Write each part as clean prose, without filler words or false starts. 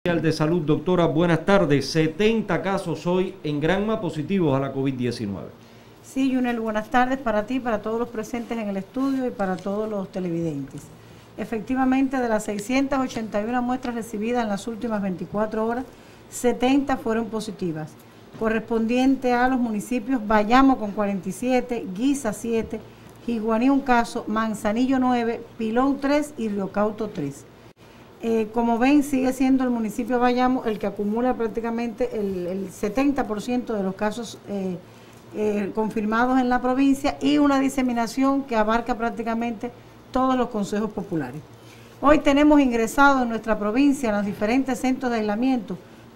De Salud. Doctora, buenas tardes. 70 casos hoy en Granma positivos a la COVID-19. Sí, Junel, buenas tardes para ti, para todos los presentes en el estudio y para todos los televidentes. Efectivamente, de las 681 muestras recibidas en las últimas 24 horas, 70 fueron positivas, correspondiente a los municipios Bayamo con 47, Guisa 7, Jiguaní un caso, Manzanillo 9, Pilón 3 y Río Cauto 3. Como ven, sigue siendo el municipio de Bayamo el que acumula prácticamente el 70% de los casos confirmados en la provincia y una diseminación que abarca prácticamente todos los consejos populares. Hoy tenemos ingresados en nuestra provincia, en los diferentes centros de aislamiento,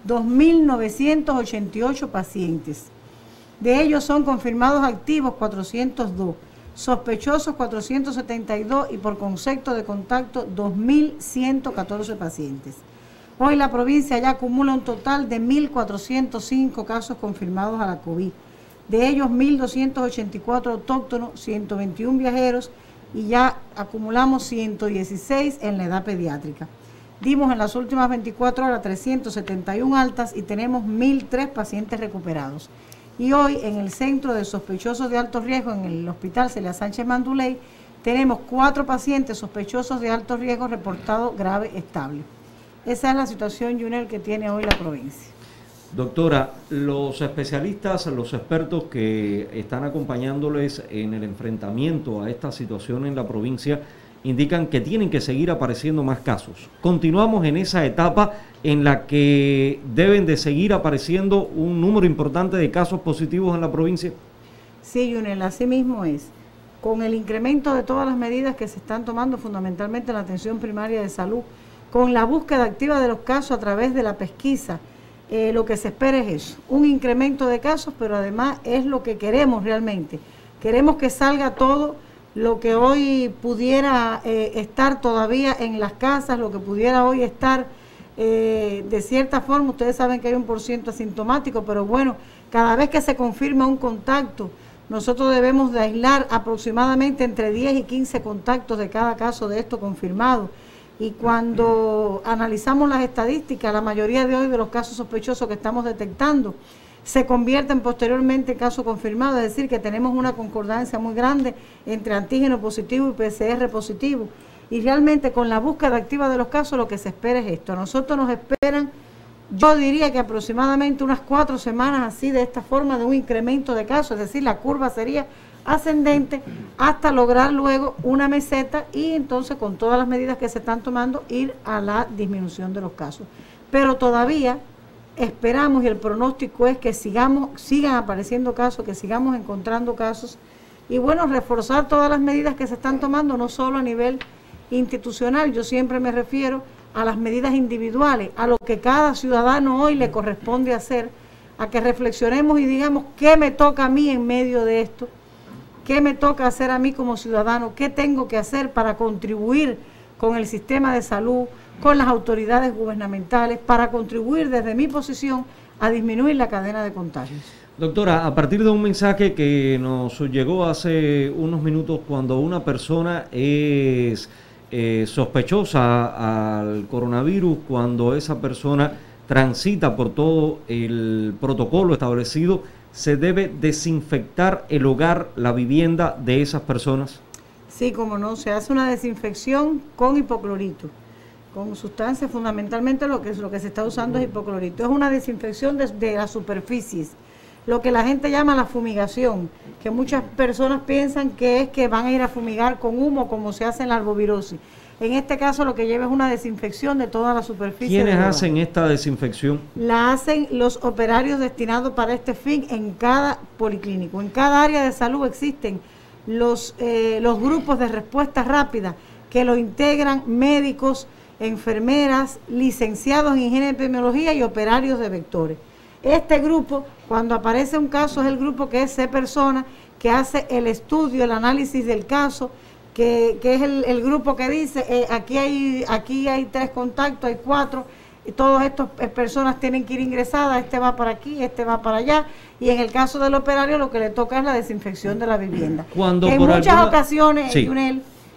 2.988 pacientes. De ellos son confirmados activos 402. Sospechosos 472 y por concepto de contacto 2.114 pacientes. Hoy la provincia ya acumula un total de 1.405 casos confirmados a la COVID. De ellos 1.284 autóctonos, 121 viajeros y ya acumulamos 116 en la edad pediátrica. Dimos en las últimas 24 horas 371 altas y tenemos 1.003 pacientes recuperados. Y hoy en el centro de sospechosos de alto riesgo en el hospital Celia Sánchez Manduley tenemos 4 pacientes sospechosos de alto riesgo reportados grave estable. Esa es la situación, Junel, que tiene hoy la provincia. Doctora, los especialistas, los expertos que están acompañándoles en el enfrentamiento a esta situación en la provincia indican que tienen que seguir apareciendo más casos. Continuamos en esa etapa en la que deben de seguir apareciendo un número importante de casos positivos en la provincia. Sí, Junel, así mismo es. Con el incremento de todas las medidas que se están tomando fundamentalmente en la atención primaria de salud, con la búsqueda activa de los casos a través de la pesquisa, lo que se espera es eso, un incremento de casos, pero además es lo que queremos realmente. Queremos que salga todo lo que hoy pudiera estar todavía en las casas, lo que pudiera hoy estar de cierta forma. Ustedes saben que hay un % asintomático, pero bueno, cada vez que se confirma un contacto, nosotros debemos de aislar aproximadamente entre 10 y 15 contactos de cada caso de esto confirmado. Y cuando analizamos las estadísticas, la mayoría de hoy de los casos sospechosos que estamos detectando se convierten posteriormente en casos confirmados, es decir, que tenemos una concordancia muy grande entre antígeno positivo y PCR positivo. Y realmente con la búsqueda activa de los casos lo que se espera es esto. A nosotros nos esperan, yo diría que aproximadamente unas 4 semanas así de esta forma de un incremento de casos, es decir, la curva sería ascendente hasta lograr luego una meseta y entonces con todas las medidas que se están tomando ir a la disminución de los casos. Pero todavía esperamos y el pronóstico es que sigan apareciendo casos, que sigamos encontrando casos y bueno, reforzar todas las medidas que se están tomando, no solo a nivel institucional, yo siempre me refiero a las medidas individuales, a lo que cada ciudadano hoy le corresponde hacer, a que reflexionemos y digamos qué me toca a mí en medio de esto, qué me toca hacer a mí como ciudadano, qué tengo que hacer para contribuir con el sistema de salud, con las autoridades gubernamentales, para contribuir desde mi posición a disminuir la cadena de contagios. Doctora, a partir de un mensaje que nos llegó hace unos minutos, cuando una persona es sospechosa al coronavirus, cuando esa persona transita por todo el protocolo establecido, ¿se debe desinfectar el hogar, la vivienda de esas personas? Sí, como no, se hace una desinfección con hipoclorito, con sustancias, fundamentalmente lo que se está usando es hipoclorito. Es una desinfección de las superficies, lo que la gente llama la fumigación, que muchas personas piensan que es que van a ir a fumigar con humo como se hace en la arbovirosis. En este caso lo que lleva es una desinfección de toda la superficie. ¿Quiénes hacen esta desinfección? La hacen los operarios destinados para este fin en cada policlínico. En cada área de salud existen los grupos de respuesta rápida que lo integran médicos, enfermeras, licenciados en higiene y epidemiología y operarios de vectores. Este grupo, cuando aparece un caso, es el grupo que es C-persona, que hace el estudio, el análisis del caso, que es el grupo que dice, aquí hay 3 contactos, hay 4, y todas estas personas tienen que ir ingresadas, este va para aquí, este va para allá, y en el caso del operario lo que le toca es la desinfección de la vivienda. Cuando en muchas ocasiones, sí, Junel,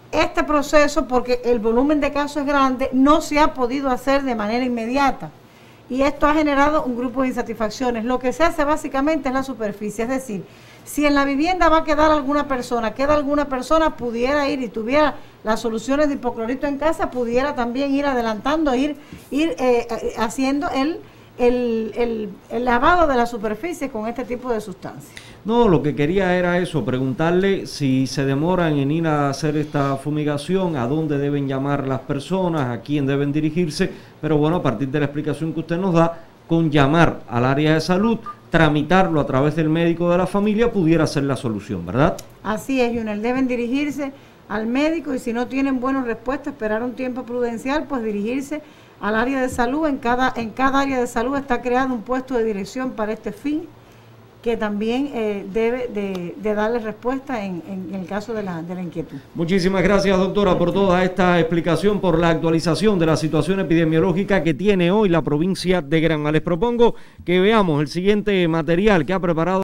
este proceso, porque el volumen de casos es grande, no se ha podido hacer de manera inmediata. Y esto ha generado un grupo de insatisfacciones. Lo que se hace básicamente es la superficie, es decir, si en la vivienda va a quedar alguna persona, pudiera ir y tuviera las soluciones de hipoclorito en casa, pudiera también ir adelantando, ir haciendo el lavado de la superficie con este tipo de sustancias. No, lo que quería era eso, preguntarle si se demoran en ir a hacer esta fumigación, a dónde deben llamar las personas, a quién deben dirigirse, pero bueno, a partir de la explicación que usted nos da, con llamar al área de salud, tramitarlo a través del médico de la familia, pudiera ser la solución, ¿verdad? Así es, Junel, deben dirigirse al médico y si no tienen buenas respuestas, esperar un tiempo prudencial, pues dirigirse al área de salud. En cada área de salud está creado un puesto de dirección para este fin, que también debe de darle respuesta en el caso de la inquietud. Muchísimas gracias, doctora, por toda esta explicación, por la actualización de la situación epidemiológica que tiene hoy la provincia de Granma. Les propongo que veamos el siguiente material que ha preparado